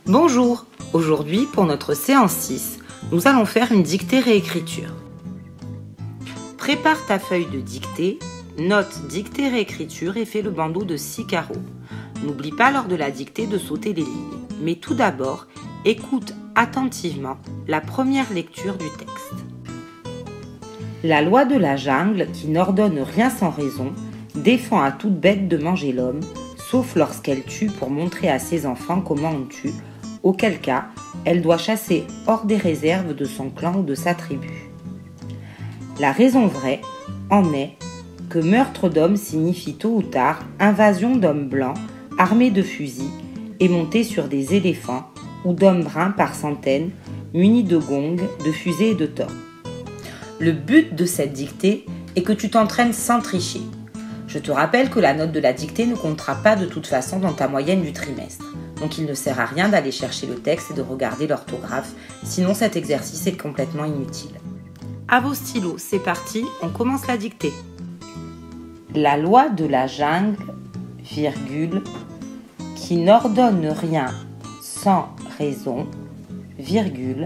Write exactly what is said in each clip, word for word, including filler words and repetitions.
Bonjour, aujourd'hui pour notre séance six, nous allons faire une dictée-réécriture. Prépare ta feuille de dictée, note dictée-réécriture et fais le bandeau de six carreaux. N'oublie pas lors de la dictée de sauter les lignes, mais tout d'abord, écoute attentivement la première lecture du texte. La loi de la jungle, qui n'ordonne rien sans raison, défend à toute bête de manger l'homme, sauf lorsqu'elle tue pour montrer à ses enfants comment on tue, auquel cas, elle doit chasser hors des réserves de son clan ou de sa tribu. La raison vraie en est que meurtre d'hommes signifie tôt ou tard invasion d'hommes blancs armés de fusils et montés sur des éléphants ou d'hommes bruns par centaines munis de gongs, de fusées et de torches. Le but de cette dictée est que tu t'entraînes sans tricher. Je te rappelle que la note de la dictée ne comptera pas de toute façon dans ta moyenne du trimestre. Donc il ne sert à rien d'aller chercher le texte et de regarder l'orthographe, sinon cet exercice est complètement inutile. À vos stylos, c'est parti, on commence la dictée. La loi de la jungle, virgule, qui n'ordonne rien sans raison, virgule,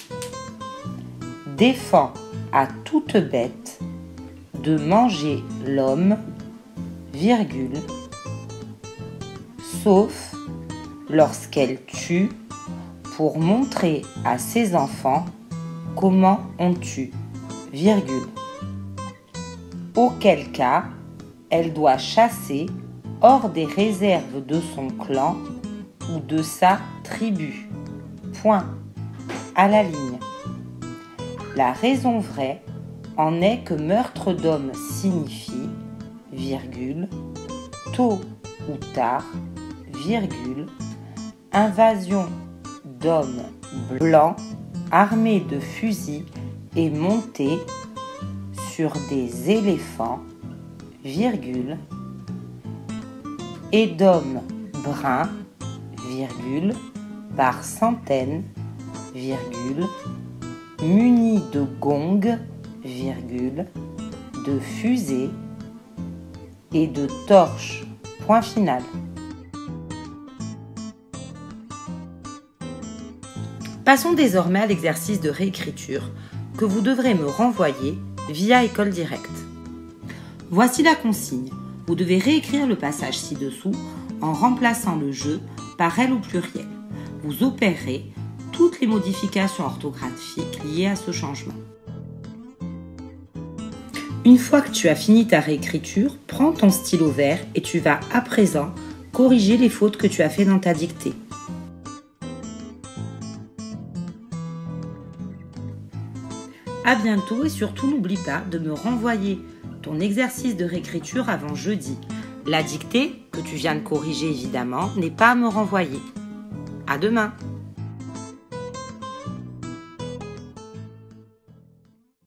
défend à toute bête de manger l'homme, virgule, sauf lorsqu'elle tue pour montrer à ses enfants comment on tue, virgule. Auquel cas, elle doit chasser hors des réserves de son clan ou de sa tribu. Point. À la ligne. La raison vraie en est que meurtre d'homme signifie, virgule, tôt ou tard, virgule, invasion d'hommes blancs armés de fusils et montés sur des éléphants, virgule, et d'hommes bruns, virgule, par centaines, virgule, munis de gongs, virgule, de fusées et de torches. Point final. Passons désormais à l'exercice de réécriture que vous devrez me renvoyer via École Directe. Voici la consigne. Vous devez réécrire le passage ci-dessous en remplaçant le « je » par « elle » au pluriel. Vous opérerez toutes les modifications orthographiques liées à ce changement. Une fois que tu as fini ta réécriture, prends ton stylo vert et tu vas à présent corriger les fautes que tu as faites dans ta dictée. À bientôt et surtout n'oublie pas de me renvoyer ton exercice de réécriture avant jeudi. La dictée, que tu viens de corriger évidemment, n'est pas à me renvoyer. À demain!